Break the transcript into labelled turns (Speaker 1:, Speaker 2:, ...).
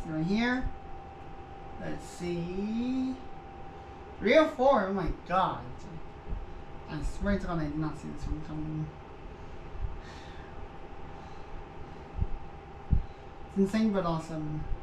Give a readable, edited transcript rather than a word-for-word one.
Speaker 1: right here. Let's see. 304. Oh my god. I swear to God, I did not see this one coming. It's insane but awesome.